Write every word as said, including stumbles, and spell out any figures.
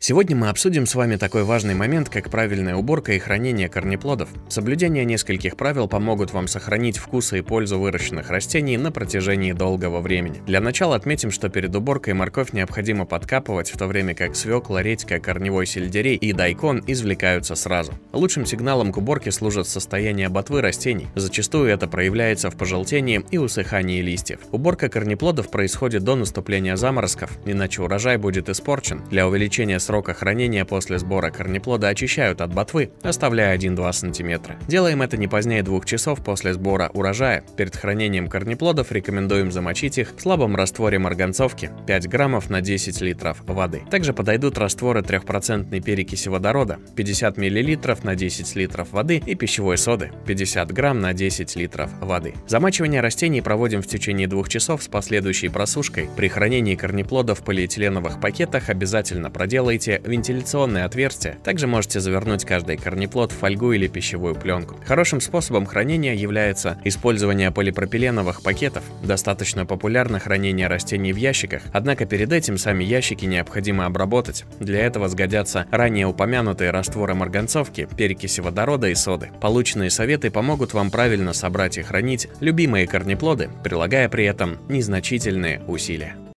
Сегодня мы обсудим с вами такой важный момент, как правильная уборка и хранение корнеплодов. Соблюдение нескольких правил помогут вам сохранить вкус и пользу выращенных растений на протяжении долгого времени. Для начала отметим, что перед уборкой морковь необходимо подкапывать, в то время как свекла, редька, корневой сельдерей и дайкон извлекаются сразу. Лучшим сигналом к уборке служит состояние ботвы растений. Зачастую это проявляется в пожелтении и усыхании листьев. Уборка корнеплодов происходит до наступления заморозков, иначе урожай будет испорчен. Для увеличения срока хранения после сбора корнеплода очищают от ботвы, оставляя один-два сантиметра. Делаем это не позднее двух часов после сбора урожая. Перед хранением корнеплодов рекомендуем замочить их в слабом растворе марганцовки пять граммов на десять литров воды. Также подойдут растворы трехпроцентной перекиси водорода пятьдесят миллилитров на десять литров воды и пищевой соды пятьдесят грамм на десять литров воды. Замачивание растений проводим в течение двух часов с последующей просушкой. При хранении корнеплодов в полиэтиленовых пакетах обязательно проделайте вентиляционные отверстия. Также можете завернуть каждый корнеплод в фольгу или пищевую пленку. Хорошим способом хранения является использование полипропиленовых пакетов. Достаточно популярно хранение растений в ящиках, однако перед этим сами ящики необходимо обработать. Для этого сгодятся ранее упомянутые растворы марганцовки, перекиси водорода и соды. Полученные советы помогут вам правильно собрать и хранить любимые корнеплоды, прилагая при этом незначительные усилия.